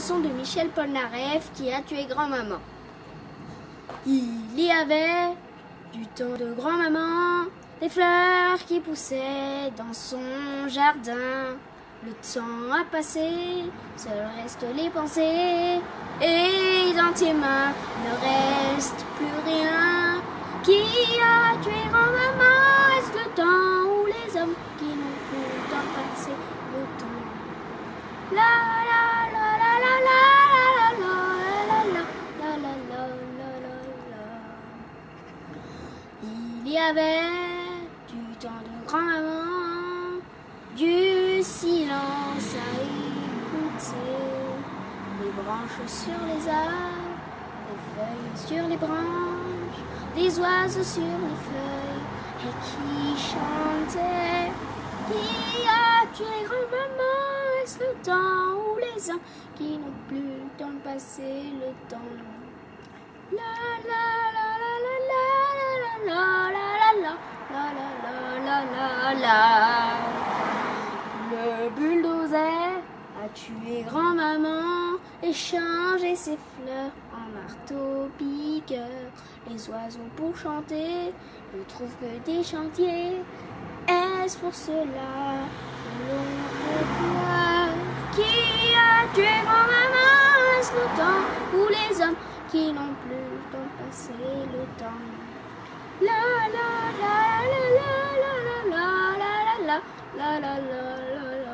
chanson de Michel Polnareff qui a tué grand-maman. Il y avait du temps de grand-maman, des fleurs qui poussaient dans son jardin. Le temps a passé, seul restent les pensées, et dans tes mains ne reste plus rien. Qui a tué grand-maman? Est-ce le temps ou les hommes qui n'ont plus le temps de passer le temps? La la la la la la la la la la la la la la. Il y avait du temps de grand-maman, du silence à écouter, les branches sur les arbres, les feuilles sur les branches, des oiseaux sur les feuilles et qui chantaient. Qui a tué grand-maman? Est-ce le temps ou les uns qui n'ont plus le temps de passer le temps? La la la la la la la la la la la la la la. Le bulldozer a tué grand-maman et changé ses fleurs en marteau-piqueur. Les oiseaux pour chanter ne trouvent que des chantiers. Est-ce pour cela que l'on pleure? Qui a tué grand-maman? Est-ce le temps ou les hommes qui n'ont plus le temps de passer le temps? La la la la la la la la la la la la la la.